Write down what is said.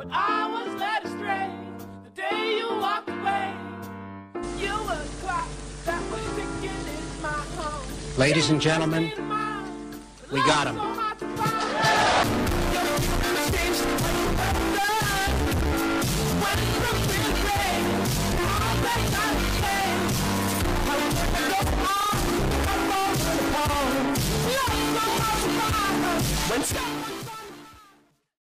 but I was led astray the day you walked away. You were the clock that was ticking in my home. Ladies and gentlemen, we got him. When